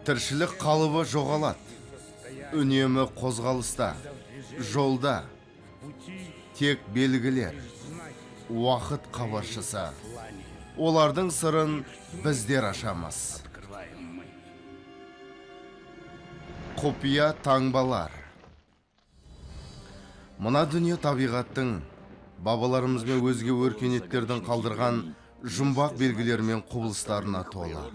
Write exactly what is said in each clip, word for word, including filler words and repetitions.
Тіршілік қалыбы жоғалады. Үнемі қозғалыста, жолда, тек белгілер, уақыт қабаршысы. Олардың сырын біздер ашамыз. Құпия таңбалар. Мына дүние табиғаттың, бабаларымыз бен өзге өркениеттердің қалдырған жұмбақ белгілер мен құбылыстарына толы.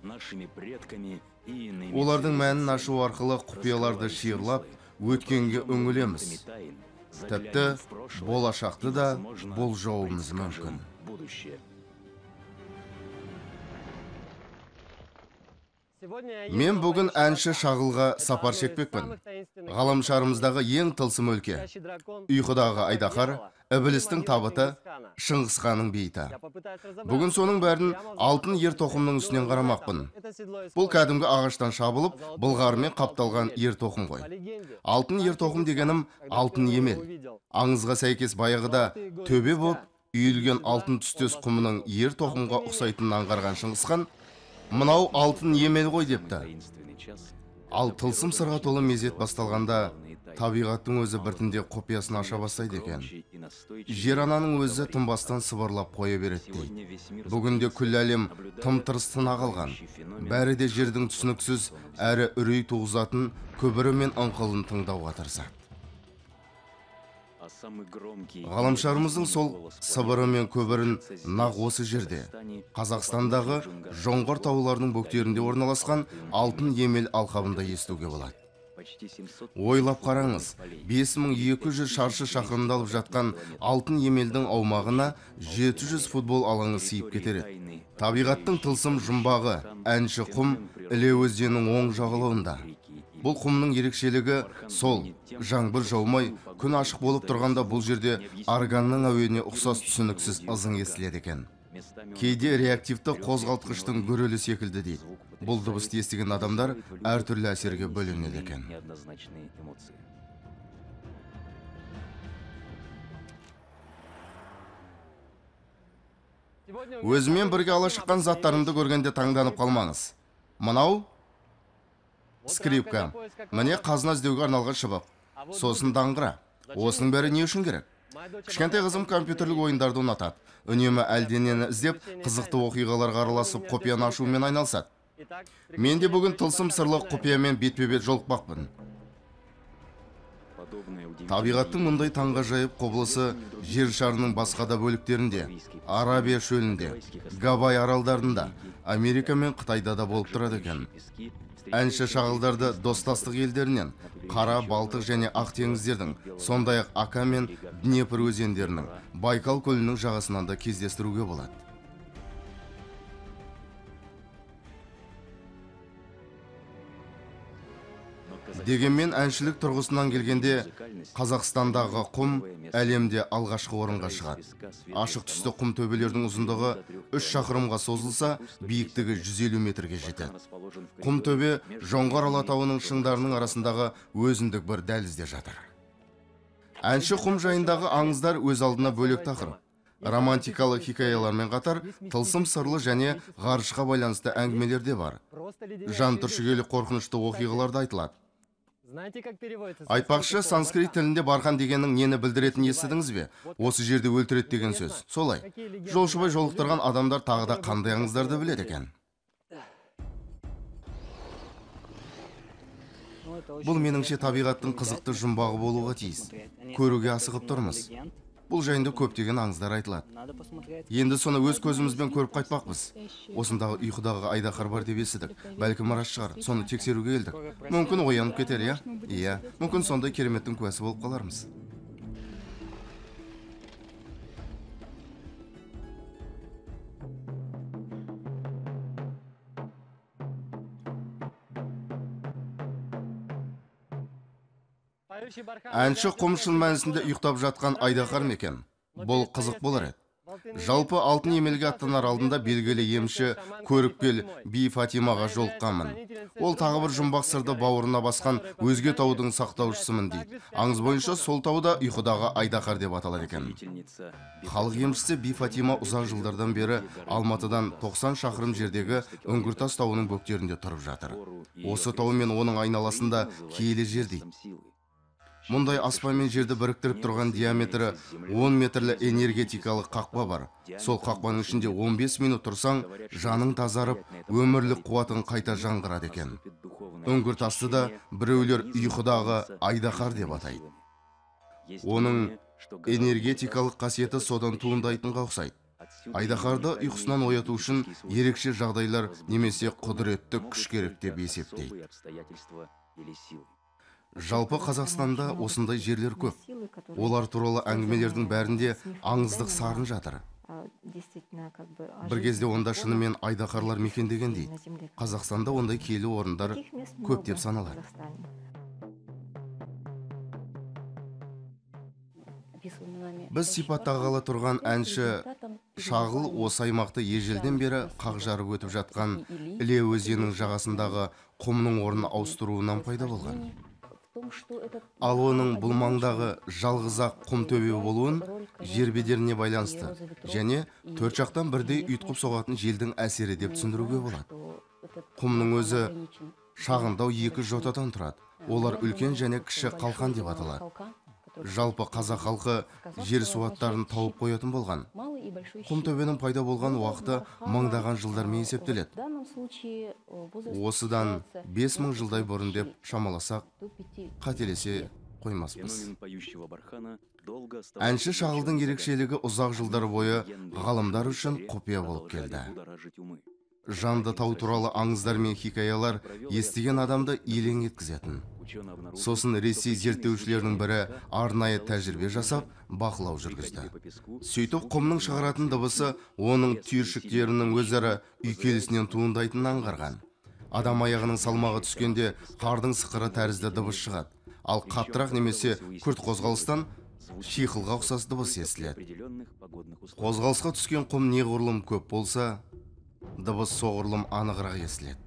Олардың мәнін ашу арқылы құпияларды шиырлап, өткенге үңілеміз. Тіпті болашақты да болжауымыз мүмкін. Мен бүгін әнші Шағылға сапар шекпекпін. Ғаламшарымыздағы ең тылсым өлке, ұйқыдағы айдаһар, ібілістің табыты, Шыңғысханның бейіті. Бүгін соның бәрін алтын ер тоқымның үстінен қарамақпын. Бұл кәдімгі ағаштан шабылып, былғарымен қапталған ер тоқым ғой. Алтын ер тоқым дегенім алтын емел. Аңызға сәйкес баяғыда төбе боп, үйілген алтын түстес құмының ер тоқымға ұқсайтынын аңғарған Шыңғысхан, мынау алтын емел ғой депті. Ал тылсым сырға толы мезет басталғанда, табиғаттың өзі біртінде құпиясын аша бастайды екен. Жер ананың өзі тынбастан сыбырлап қоя береді дейді. Бүгінде күллі әлем тым-тырыс тына қалған. Бәрі де жердің түсініксіз әрі үрей туғызатын күбірі мен ыңқылын тыңдауға тырысады. Ғаламшарымыздың сол сыбыры мен көбірін нақ осы жерде, Қазақстандағы Жоңғар тауларының бөктерінде орналасқан алтын емел алқабында естуге болады. Ойлап қараңыз, бес мың екі жүз шаршы шақырымда алып жатқан алтын емелдің аумағына жеті жүз футбол алаңы сыйып кетеді. Табиғаттың тылсым жұмбағы әнші құм Іле өзенінің оң жағалауында. Бұл құмның ерекшелігі сол, жаңбыр жаумай, күн ашық болып тұрғанда бұл жерде органның әуеніне ұқсас түсініксіз ызың естіледі екен. Кейде реактивті қозғалтқыштың гүрілі секілді дейді. Бұл дыбысты естіген адамдар әртүрлі әсерге бөленеді екен. Өзімен бірге ала шыққан заттарымды көргенде таңданып қалмаңыз. Мынау скрипка. Міне қазына іздеуге арналған шыбық. Сосын даңғыра. Осының бәрі не үшін керек? Кішкентай қызым компьютерлік ойындарды ұнатады. Үнемі әлденені іздеп, қызықты оқиғаларға араласып, құпияны ашумен айналысады. Мен де бүгін тылсым сырлы құпиямен бетпе-бет жолықпақпын. Табиғаттың мұндай таңғажайып құбылысы жер шарының басқа да бөліктерінде, Арабия шөлінде, Гавай аралдарында, Америка мен Қытайда да болып тұрады екен. Әнші Шағылдарды достастық елдерінен, Қара, Балтық және Ақ теңіздердің, сондай-ақ Ака мен Днепр өзендерінің, Байкал көлінің жағасынан да кездестіруге болады. Дегенмен әншілік тұрғысынан келгенде, Қазақстандағы құм әлемде алғашқы орынға шығады. Ашық түсті құм төбелердің ұзындығы үш шақырымға созылса, биіктігі жүз елу метрге жетеді. Құм төбе Жоңғар алатауының шыңдарының арасындағы өзіндік бір дәлізде жатыр. Әнші құм жайындағы аңыздар өз алдына бөлек тақырып. Романтикалық хикаялармен қатар тылсым сырлы және ғарышқа байланысты әңгімелер де бар. Жан түршігерлік қорқынышты оқиғаларды айтылады. Айтпақшы, санскрит тілінде бархан дегеннің нені білдіретінін естідіңіз бе? Осы жерде өлтіреді деген сөз. Солай. Жолшыбай жолықтырған адамдар тағы да қандай аңыздарды біледі екен? Бұл меніңше табиғаттың қызықты жұмбағы болуға тиіс. Көруге асығып тұрмыз. Бұл жайында көптеген аңыздар айтылады. Енді соны өз көзімізбен көріп қайтпақпыз. Осындағы ұйқыдағы айдаһар бар деп естідік. Бәлкім рас шығар, соны тексеруге келдік. Мүмкін оянып кетер, иә? Иә, мүмкін сондай кереметтің куәсі болып қалармыз. Әнші құм шын мәнісінде ұйықтап жатқан айдаһар мекен. Бұл қызық болар еді. Жалпы алтын емелге аттанар алдында белгілі емші көріпкел Би Фатимаға жолыққанмын. Ол тағы бір жұмбақ сырды бауырына басқан өзге таудың сақтаушысымын дейді. Аңыз бойынша сол тауда ұйқыдағы Айдахар деп аталады екен. Халық емшісі Би Фатима ұзақ жылдардан бері Алматыдан тоқсан шақырым жердегі Үңгіртас тауының бөктерінде тұрып жатыр. Осы тау мен оның айналасында киелі жер дейді. Мұндай аспан мен жерді біріктіріп тұрған диаметрі он метрлі энергетикалық қақпа бар. Сол қақпаның ішінде он бес минут тұрсаң, жаның тазарып, өмірлік қуатың қайта жаңғырады екен. Үңгіртасты да біреулер ұйқыдағы Айдахар деп атайды. Оның энергетикалық қасиеті содан туындайтынға ұқсайды. Айдахарды ұйқысынан ояту үшін ерекше жағдайлар немесе құдіретті күш керек деп есептейді. Жалпы Қазақстанда осындай жерлер көп. Олар туралы әңгімелердің бәрінде аңыздық сарын жатыр. Бір кезде онда шынымен Айдахарлар мекендеген дейді. Қазақстанда ондай киелі орындар көп деп саналады. Біз сипаттағалы тұрған әнші Шағыл осы аймақты ежелден бері қақ жарып өтіп жатқан Іле өзенінің жағасындағы құмның орнын ауыстыруынан пайда болған. Ал оның бұл маңдағы жалғыз-ақ құм төбе болуын жер бедеріне байланысты және төрт жақтан бірдей ұйтқып соғатын желдің әсері деп түсіндіруге болады. Құмның өзі шағындау екі жотадан тұрады. Олар үлкен және кіші қалқан деп аталады. Жалпы қазақ халқы жер суаттарын тауып қоятын болған. Құм төбенің пайда болған уақыты мыңдаған жылдармен есептеледі. Осыдан бес мың жылдай бұрын деп шамаласақ, қателесе қоймаспыз. Әнші Шағылдың ерекшелігі ұзақ жылдар бойы ғалымдар үшін құпия болып келді. Жанды тау туралы аңыздар мен хикаялар естіген адамды елең еткізетін. Сосын Ресей зерттеушілерінің бірі арнайы тәжірибе жасап, бақылау жүргізді. Сөйтіп құмның шығаратын дыбысы оның түйіршіктерінің өзара үйкелісінен туындайтынын аңғарған. Адам аяғының салмағы түскенде қардың сықыры тәрізді дыбыс шығады. Ал қаттырақ немесе күрт қозғалыстан шиқылға ұқсас дыбыс естіледі. Қозғалысқа түскен құм неғұрлым көп болса, дыбыс соғұрлым анығырақ естіледі.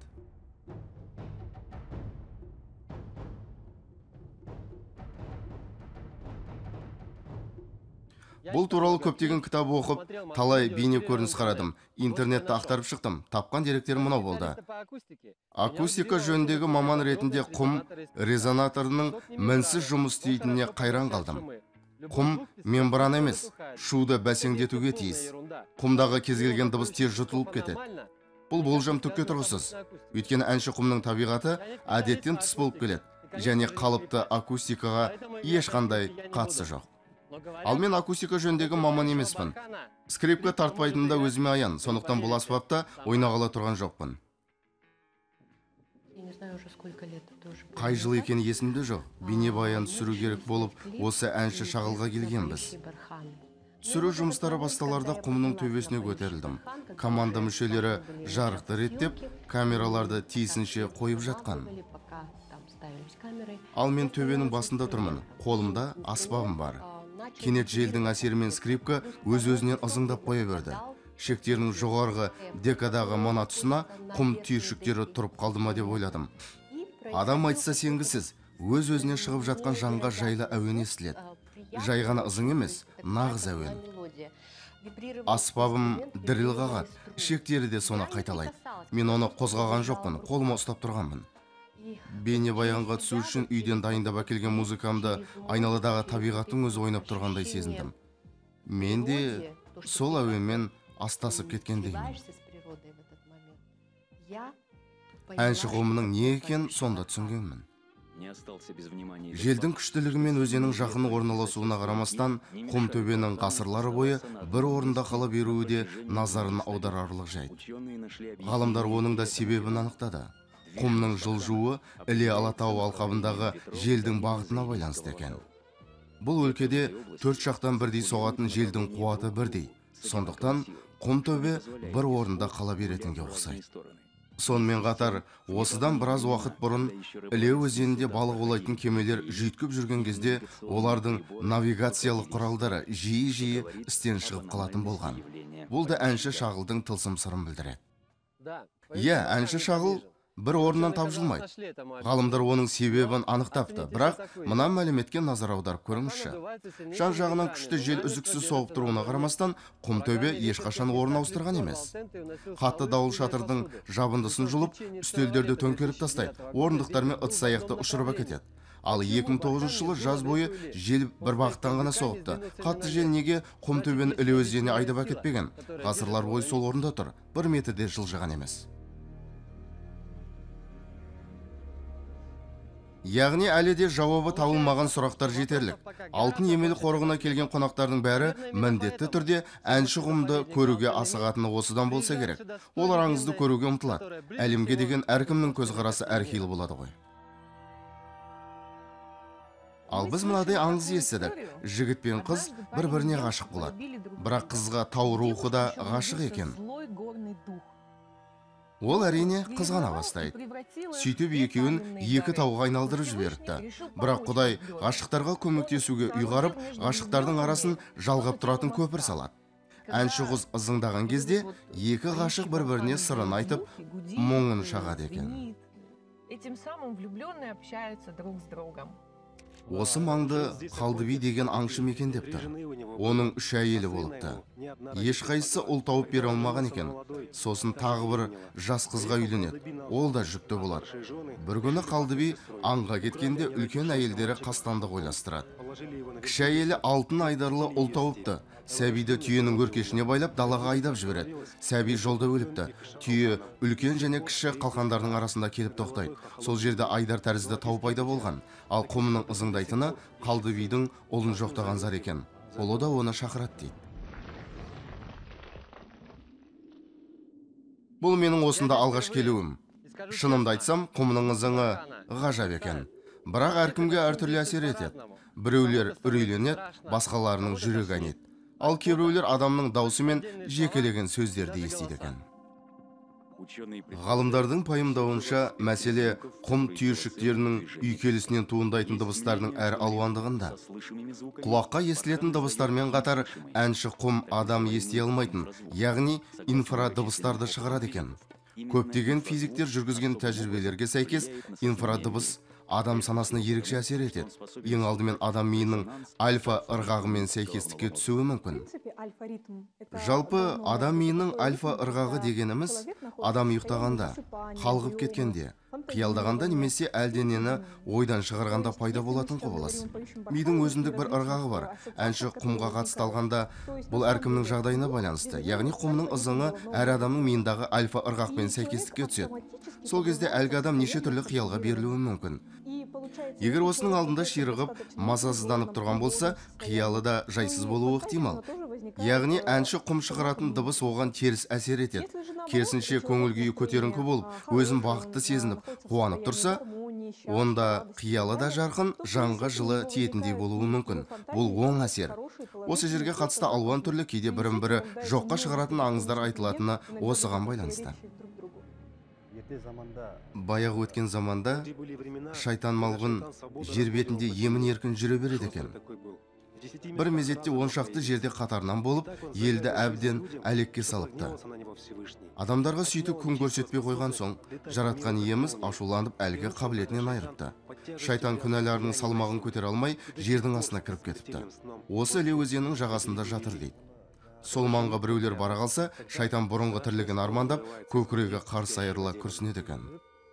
Бұл туралы көптеген кітап оқып, талай бейне көрініс қарадым. Интернетті ақтарып шықтым. Тапқан деректер мынау болды. Акустика жөніндегі маман ретінде құм резонаторының мінсіз жұмыс істейтініне қайран қалдым. Құм мембрана емес, шуды бәсеңдетуге тиіс. Құмдағы кез келген дыбыс тез жұтылып кетеді. Бұл болжам түкке тұрғысыз. Өйткені әнші құмның табиғаты әдеттен тыс болып келеді, және қалыпты акустикаға ешқандай қатысы жоқ. Ал мен акустика жөніндегі маман емеспін. Скрипка тартпайтынында өзіме аян, сондықтан бұл аспапта ойнағалы тұрған жоқпын. Қай жыл екені есімде жоқ. Бейнебаян түсіру керек болып, осы әнші Шағылға келгенбіз. Түсіру жұмыстары басталарда құмның төбесіне көтерілдім. Команда мүшелері жарықты реттеп, камераларды тиісінше қойып жатқан. Ал мен төбенің басында тұрмын. Қолымда аспабым бар. Кенет желдің әсерімен скрипка өз-өзінен ызыңдап қоя берді. Шектерінің жоғарғы декадағы мана тұсына құм түйіршіктері тұрып қалды ма деп ойладым. Адам айтса сенгісіз, өз-өзіне шығып жатқан жанға жайлы әуен естіледі. Жай ғана ызың емес, нағыз әуен. Аспабым діріл қағады, шектері де соны қайталайды. Мен оны қозғаған жоқпын, қолыма ұстап тұрғанмын. Бейнебаянға түсу үшін үйден дайындап әкелген музыкамды айналадағы табиғаттың өзі ойнап тұрғандай сезіндім. Мен де сол әуенмен астасып кеткендеймін. Әнші құмның не екен сонда түсінгенмін. Желдің күштілігі мен өзенің жақын орналасуына қарамастан, құм төбенің ғасырлары бойы бір орында қала беруі де назарын аударарлық жайт. Ғалымдар оның да себебін анықтады. Құмның жылжуы Іле Алатау алқабындағы желдің бағытына байланысты екен. Бұл өлкеде төрт жақтан бірдей соғатын желдің қуаты бірдей. Сондықтан құм төбе бір орында қала беретінге ұқсайды. Сонымен қатар, осыдан біраз уақыт бұрын Іле өзенінде балық аулайтын кемелер жүйткіп жүрген кезде олардың навигациялық құралдары жиі-жиі істен шығып қалатын болған. Бұл да әнші Шағылдың тылсым сырын білдіреді. Иә, әнші Шағыл бір орыннан тапжылмайды. Ғалымдар оның себебін анықтапты, бірақ мына мәліметке назар аударып көріңізші. Жан жағынан күшті жел үзіксіз соғып тұруына қарамастан, құмтөбе ешқашан орын ауыстырған емес. Қатты дауыл шатырдың жабындысын жұлып, үстелдерді төңкеріп тастайды, орындықтармен ыдыс-аяқты ұшырып әкетеді. Ал екі мың тоғызыншы жылы жаз бойы жел бір бағыттан ғана соғыпты. Қатты жел неге Құмтөбені Іле өзеніне айдап әкетпеген? Ғасырлар бойы сол орында тұр, бір метрде жылжыған емес. Яғни әлі де жауабы табылмаған сұрақтар жетерлік. Алтын емел қорығына келген қонақтардың бәрі міндетті түрде әнші құмды көруге асығатыны осыдан болса керек. Олар аңызды көруге ұмтылады. Әлемге деген әркімнің көзқарасы әрқилы болады ғой. Ал біз мынадай аңыз естідік. Жігіт пен қыз бір-біріне ғашық болады. Бірақ қызға тау рухы да ғашық екен. Ол әрине қызғана бастайды. Сөйтіп екеуін екі тауға айналдырып жіберіпті. Бірақ Құдай ғашықтарға көмектесуге ұйғарып, ғашықтардың арасын жалғап тұратын көпір салады. Әнші қыз ызыңдаған кезде екі ғашық бір-біріне сырын айтып, мұңын шағады екен. Осы маңды Қалдыби деген аңшы мекендепті. Оның үш әйелі болыпты. Ешқайсысы ұл тауып бере алмаған екен. Сосын тағы бір жас қызға үйленеді. Ол да жүкті болады. Бір күні Қалдыби аңға кеткенде үлкен әйелдері қастандық ойластырады. Кіші әйелі алтын айдарлы ұл тауыпты. Сәбиді түйенің өркешіне байлап далаға айдап жібереді. Сәби жолда өліпті. Түйе үлкен және кіші қалқандардың арасында келіп тоқтайды. Сол жерде айдар тәрізді тау пайда болған. Ал құмның ызыңдайтыны Қалдыбидің ұлын жоқтаған зар екен. Ұлы да оны шақырады дейді. Бұл менің осында алғаш келуім. Шынымды айтсам, құмның ызыңы ғажап екен. Бірақ әркімге әртүрлі әсер етеді. Біреулер үрейленеді, басқаларының жүрегі айниды. Ал кейбіреулер адамның даусы мен жекелеген сөздерді естиді екен. Ғалымдардың пайымдауынша, мәселе құм түйіршіктерінің үйкелісінен туындайтын дыбыстардың әр алуандығында. Құлаққа естілетін дыбыстармен қатар әнші құм адам ести алмайтын, яғни инфрадыбыстарды шығарады екен. Көптеген физиктер жүргізген тәжірибелерге сәйкес инфрадыбыс адам санасына ерекше әсер етеді. Ең алдымен адам миының альфа ырғағымен сәйкестікке түсуі мүмкін. Жалпы адам миының альфа ырғағы дегеніміз адам ұйықтағанда, қалғып кеткенде, қиялдағанда немесе әлденені ойдан шығарғанда пайда болатын құбылыс. Мидың өзіндік бір ырғағы бар. Әнші құмға қатысты алғанда бұл әркімнің жағдайына байланысты. Яғни құмның ызыңы әр адамның миындағы альфа ырғақпен сәйкестікке түседі. Сол кезде әлгі адам неше түрлі қиялға берілуі мүмкін. Егер осының алдында ширығып, мазасызданып тұрған болса, қиялы да жайсыз болуы ықтимал. Яғни әнші құм шығаратын дыбыс оған теріс әсер етеді. Керісінше көңіл күйі көтеріңкі болып, өзін бақытты сезініп, қуанып тұрса, онда қиялы да жарқын, жанға жылы тиетіндей болуы мүмкін. Бұл оң әсер. Осы жерге қатысты алуан түрлі кейде бірін-бірі жоққа шығаратын аңыздар айтылатыны осыған байланысты. Баяғы өткен заманда шайтан малғын жер бетінде емін-еркін жүре береді екен. Бір мезетте он шақты жерде қатарынан болып, елді әбден әлекке салыпты. Адамдарға сөйтіп күн көрсетпей қойған соң, жаратқан иеміз ашуланып әлгі қабілетінен айырыпты. Шайтан күнәларының салмағын көтере алмай, жердің астына кіріп кетіпті. Осы Іле өзенінің жағасында жатыр дейді. Сол маңға біреулер бара қалса, шайтан бұрынғы тірлігін армандап, көкірегі қарс айырыла күрсінеді екен.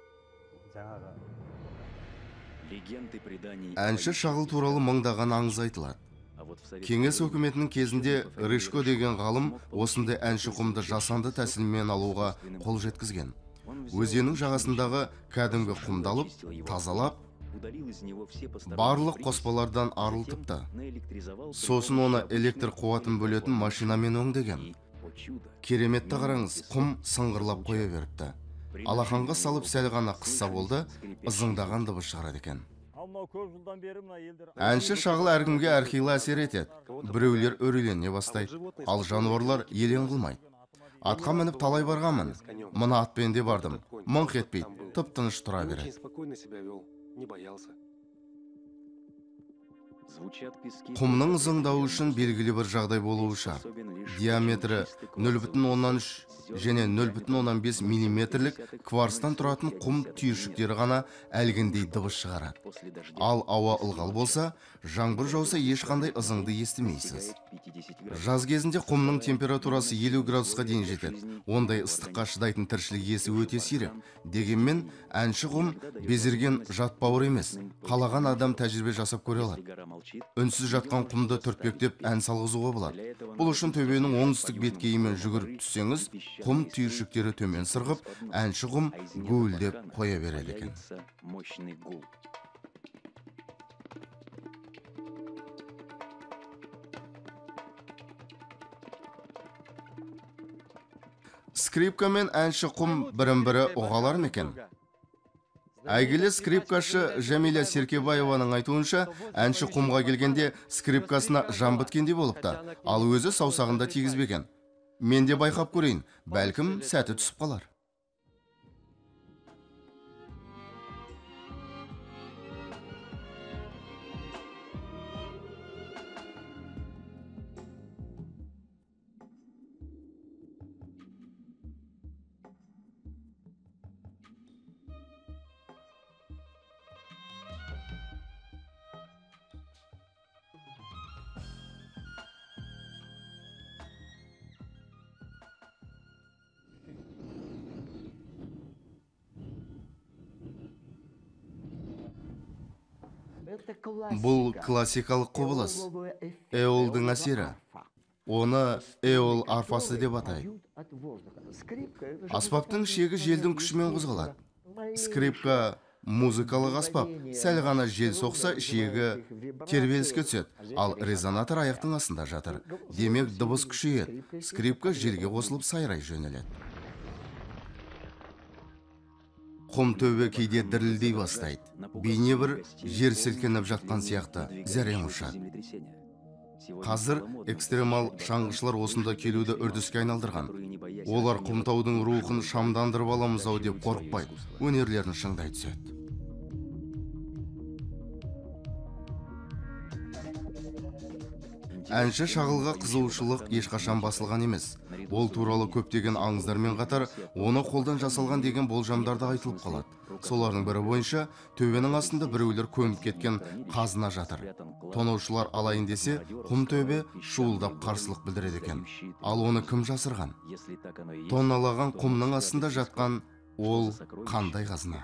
Әнші шағыл туралы мыңдаған аңыз айтылады. Кеңес өкіметінің кезінде Рышко деген ғалым осындай әнші құмды жасанды тәсілмен алуға қол жеткізген. Өзеннің жағасындағы кәдімгі құмды алып, тазалап, барлық қоспалардан арылтыпты. Сосын оны электр қуатын бөлетін машинамен өңдеген. Кереметті қараңыз, құм сыңғырлап қоя беріпті. Алақанға салып сәл ғана қысса болды, ызыңдаған дыбыс шығарады екен. Әнші шағыл әркімге әрқилы әсер етеді. Біреулер өрейлене бастайды, ал жануарлар елең қылмайды. Атқа мініп талай барғанмын, мына атпен де бардым, мыңқ етпейді, тып-тыныш тұра береді. Құмның ызыңдауы үшін белгілі бір жағдай болуы шарт. Диаметрі нөл бүтін оннан үш және нөл бүтін оннан бес миллиметрлік кварцтан тұратын құм түйіршіктері ғана әлгіндей дыбыс шығарады. Ал ауа ылғал болса, жаңбыр жауса ешқандай ызыңды естімейсіз. Жаз кезінде құмның температурасы елу градусқа дейін жетеді. Ондай ыстыққа шыдайтын тіршілік иесі өте сирек. Дегенмен, әнші құм безерген жатпауыр емес. Қалаған адам тәжірибе жасап көре алады. Үнсіз жатқан құмды түртпектеп ән салғызуға болады. Бұл үшін төбенің оңтүстік беткейімен жүгіріп түссеңіз, құм түйіршіктері төмен сырғып, әнші құм гуілдеп қоя береді екен. Скрипка мен әнші құм бірін-бірі ұғалар ма екен? Әйгілі скрипкашы Жәмиля Серкебаеваның айтуынша, әнші құмға келгенде скрипкасына жан біткендей болыпты, ал өзі саусағында тигізбеген. Мен де байқап көрейін, бәлкім сәті түсіп қалар. Бұл классикалық құбылыс, эолдың әсері. Оны эол арфасы деп атайды. Аспаптың шегі желдің күшімен қозғалады. Скрипка музыкалық аспап, сәл ғана жел соқса, шегі тербеліске түседі, ал резонатор аяқтың астында жатыр. Демек, дыбыс күшейеді. Скрипка желге қосылып сайрай жөнеледі. Құм төбе кейде дірілдей бастайды. Бейне бір жер сілкініп жатқан сияқты зәрем ұшады. Қазір экстремал шаңғышылар осында келуді үрдіске айналдырған. Олар құмтаудың рухын шамдандырып аламыз ау деп қорықпайды. Өнерлерін шыңдай түседі. Әнші шағылға қызығушылық ешқашан басылған емес. Ол туралы көптеген аңыздармен қатар, оны қолдан жасалған деген болжамдарды айтылып қалады. Солардың бірі бойынша, төбенің астында біреулер көміп кеткен қазына жатыр. Тонаушылар алайын десе, құм төбе шуылдап қарсылық білдіреді екен. Ал оны кім жасырған? Тонналаған құмның астында жатқан ол қандай қазына?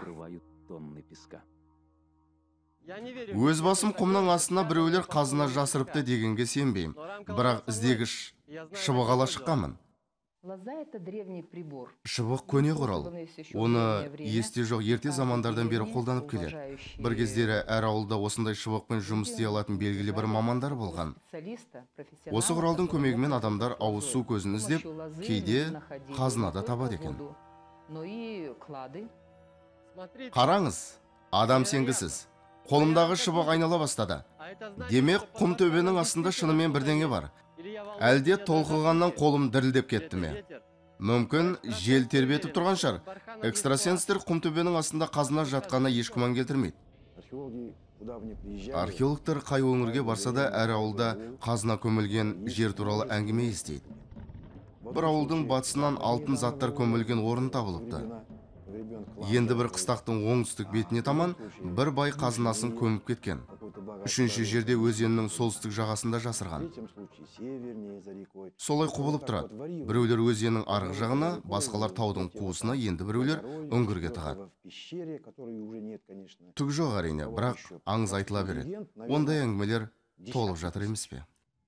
Өз басым құмның астына біреулер қазына жасырыпты дегенге сенбеймін. Бірақ іздегіш шыбығала шыққанмын. Шыбық көне құрал. Оны есте жоқ ерте замандардан бері қолданып келеді. Бір кездері әр ауылда осындай шыбықпен жұмыс істей алатын белгілі бір мамандар болған. Осы құралдың көмегімен адамдар ауыз су көзін іздеп, кейде қазынада табады екен. Қараңыз, адам сенгісіз. Қолымдағы шыбық айнала бастады. Демек, құм төбенің астында шынымен бірдеңе бар. Әлде толқығаннан қолым дірілдеп кетті ме? Мүмкін жел тербетіп тұрған шығар. Экстрасенстер құм төбенің астында қазына жатқаны еш күмән келтірмейді. Археологтар қай өңірге барса да әр ауылда қазына көмілген жер туралы әңгіме естиді. Бір ауылдың батысынан алтын заттар көмілген орын табылыпты. Енді бір қыстақтың оңтүстік бетіне таман бір бай қазынасын көміп кеткен. Үшінші жерде өзеннің солтүстік жағасында жасырған. Солай құбылып тұрады. Біреулер өзеннің арғы жағына, басқалар таудың қуысына, енді біреулер үңгірге тығады. Түк жоқ әрине, бірақ аңыз айтыла береді. Ондай әңгімелер толып жатыр емес пе?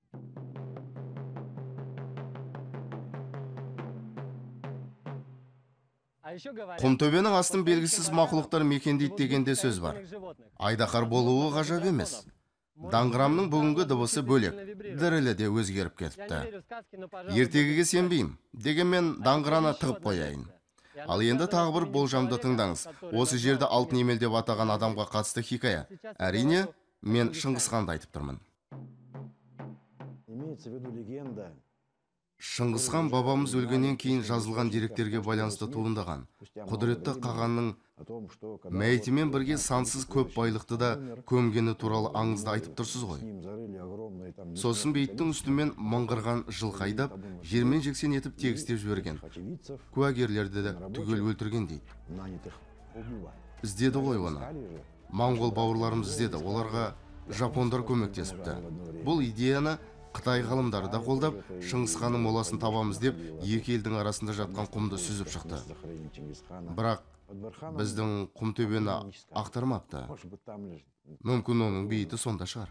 Құмтөбенің астын белгісіз мақұлықтар мекендейді дегенде сөз бар. Айдақар болуы ғажап емес. Даңғырамның бүгінгі дыбысы бөлек, дірілі де өзгеріп кетіпті. Ертегіге сенбеймін, дегенмен даңғыраны тығып қояйын. Ал енді тағы бір болжамды тыңдаңыз. Осы жерді алтын емел деп атаған адамға қатысты хикая. Әрине, мен Шыңғысханды айтып тұрмын. Шыңғысхан бабамыз өлгеннен кейін жазылған деректерге байланысты туындаған. Құдіретті қағанның мәйітімен бірге сансыз көп байлықты да көмгені туралы аңызды айтып тұрсыз ғой. Сосын бейіттің үстімен мыңғырған жылқы айдап, жермен жексен етіп тегістеп жіберген. Куәгерлерді де түгел өлтірген дейді. Іздеді ғой оны. Моңғол бауырларымыз іздеді, оларға жапондар көмектесіпті. Бұл идеяны Қытай ғалымдары да қолдап, Шыңғысханның моласын табамыз деп, екі елдің арасында жатқан құмды сүзіп шықты. Бірақ біздің құмтөбені ақтармапты. Мүмкін оның бейіті сонда шығар.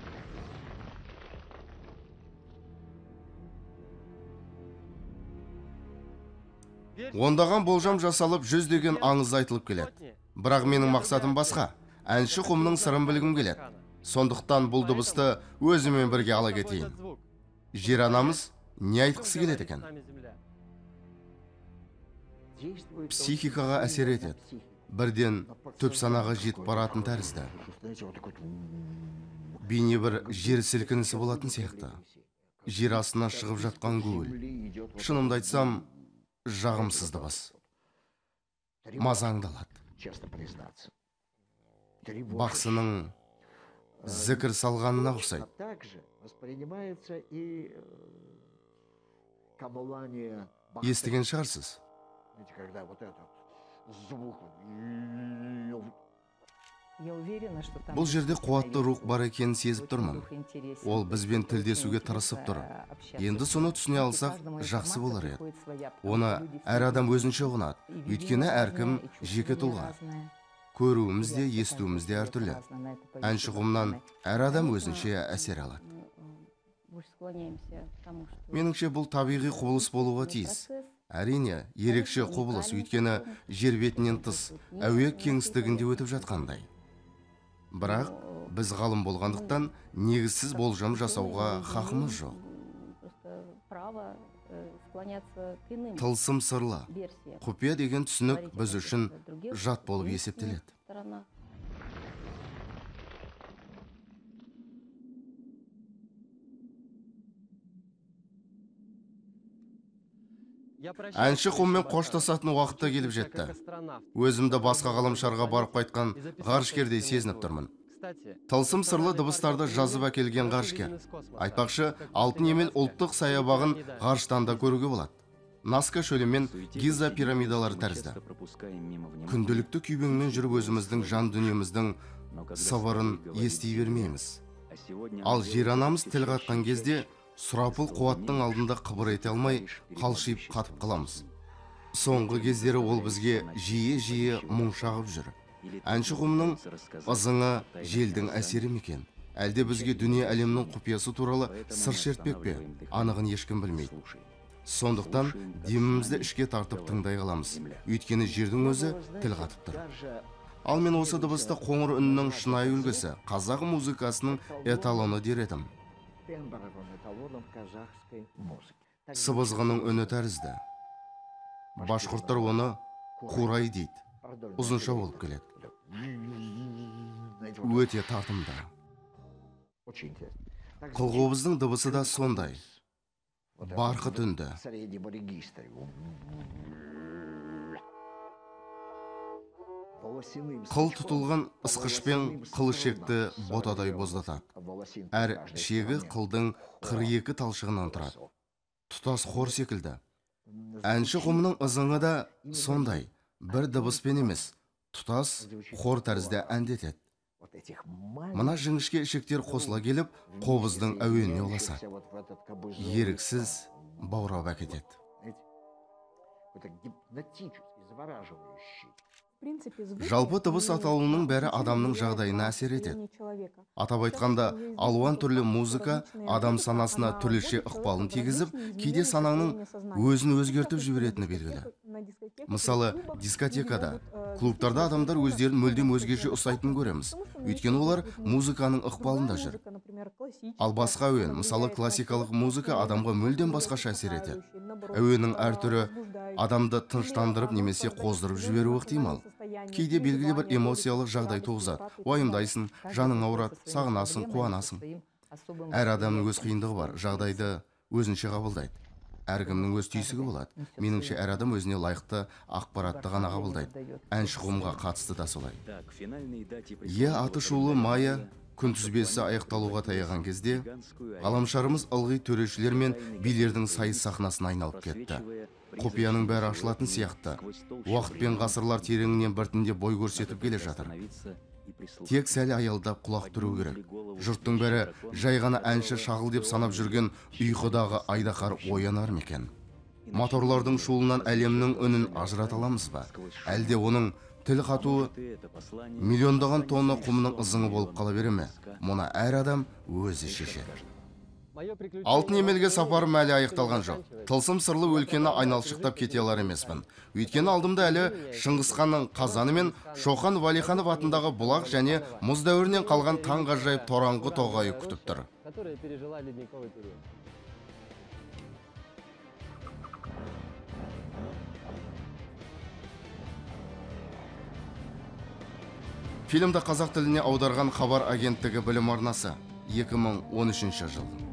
Ондаған болжам жасалып, жүздеген аңыз айтылып келеді. Бірақ менің мақсатым басқа. Әнші құмның сырын білгім келеді. Сондықтан бұл дыбысты өзімен бірге ала кетейін. Жер анамыз не айтқысы келеді екен? Психикаға әсер етеді. Бірден төп санаға жетіп баратын тәрізді. Бейне бір жер сілкінісі болатын сияқты. Жер астына шығып жатқан гуіл. Шынымды айтсам, жағымсыз дыбыс. Мазаңдалады. Бақсының зікір салғанына ұқсайды. Естіген шығарсыз. Бұл жерде қуатты рух бар екенін сезіп тұрмын. Ол бізбен тілдесуге тырысып тұр. Енді соны түсіне алсақ, жақсы болар еді. Оны әр адам өзінше ұғынады. Өйткені әркім жеке тұлға. Көруіміз де, естуіміз де әртүрлі. Әнші құмнан әр адам өзінше әсер алады. Меніңше бұл табиғи құбылыс болуға тиіс. Әрине, ерекше құбылыс, өйткені жер бетінен тыс, әуе кеңістігінде өтіп жатқандай. Бірақ біз ғалым болғандықтан негізсіз болжам жасауға хақымыз жоқ. Тылсым сырлы, құпия деген түсінік біз үшін жат болып есептеледі. Әнші құммен қоштасатын уақытта келіп жетті. Өзімді басқа ғаламшарға барып қайтқан ғарышкердей сезініп тұрмын. Тылсым сырлы дыбыстарды жазып әкелген ғарышкер. Айтпақшы, Алтын Емел ұлттық саябағын ғарыштан да көруге болады. Наска шөлі мен Гиза пирамидалары тәрізді. Күнделікті күйбеңмен жүріп өзіміздің жан дүниеміздің сыбырын ести бермейміз. Ал жер анамыз тіл қатқан кезде сұрапыл қуаттың алдында қыбыр ете алмай, қалшиып қатып қаламыз. Соңғы кездері ол бізге жиі-жиі мұң шағып жүр. Әнші құмның ызыңы желдің әсері екен? Әлде бізге дүние әлемнің құпиясы туралы сыр шертпек пе? Анығын ешкім білмейді. Сондықтан демімізді ішке тартып тыңдай қаламыз. Өйткені жердің өзі тіл қатып тұр. Ал мен осы дыбысты қоңыр үннің шынайы үлгісі, қазақ музыкасының эталоны дер едім. Сыбызғының үні тәрізді. Башқұрттар оны қурай дейді. Ұзынша болып келеді. Өте тартымды. Қылғобыздың дыбысы да сондай. Барқыт үнді. Қыл тұтылған ысқышпен қыл шекті ботадай боздатады. Әр шегі қылдың қырық екі талшығынан тұрады. Тұтас хор секілді. Әнші құмның ызыңы да сондай. Бір дыбыспен емес, тұтас хор тәрізді әндетеді. Мына жіңішке ішектер қосыла келіп, қобыздың әуеніне ұласады. Еріксіз баурап әкетеді. Жалпы дыбыс атаулының бәрі адамның жағдайына әсер етеді. Атап айтқанда, алуан түрлі музыка адам санасына түрліше ықпалын тигізіп, кейде сананың өзін өзгертіп жіберетіні белгілі. Мысалы, дискотекада, клубтарда адамдар өздерін мүлдем өзгеше ұстайтын көреміз. Өйткені олар музыканың ықпалында жүр. Ал басқа әуен, мысалы классикалық музыка адамға мүлдем басқаша әсер етеді. Әуеннің әр түрі адамды тыныштандырып немесе қоздырып жіберуі ықтимал. Кейде белгілі бір эмоциялық жағдай туғызады. Уайымдайсың, жаның ауырады, сағынасың, қуанасың. Әр адамның өз қиындығы бар, жағдайды өзінше қабылдайды. әркімнің өз түйсігі болады. Меніңше әр адам өзіне лайықты ақпаратты ғана қабылдайды. Әнші-құмға қатысты да солай. Е аты шулы Майя күнтізбесі аяқталуға таяған кезде, ғаламшарымыз ылғи төрешілер мен билердің сайыс сахнасына айналып кетті. Құпияның бәрі ашылатын сияқты. Уақыт пен ғасырлар тереңінен біртіндеп бой көрсетіп келе жатыр. Тек сәл аялдап құлақ тұру керек. Жұрттың бәрі жай ғана әнші шағыл деп санап жүрген ұйқыдағы айдаһар оянар ма екен? Моторлардың шуылынан әлемнің үнін ажырата аламыз ба? Әлде оның тіл қатуы миллиондаған тонна құмның ызыңы болып қала бере ме? Мұны әр адам өзі шешеді. Алтын емелге сапарым әлі аяқталған жоқ. Тылсым сырлы өлкені айналшықтап кете алар емеспін. Өйткені алдымда әлі Шыңғысханның қазаны мен Шоқан Уәлиханов атындағы бұлақ және мұз дәуірінен қалған таңғажайып тораңғы тоғайы күтіп тұр. Фильмді қазақ тіліне аударған Хабар агенттігі білім арнасы. екі мың он үшінші жыл.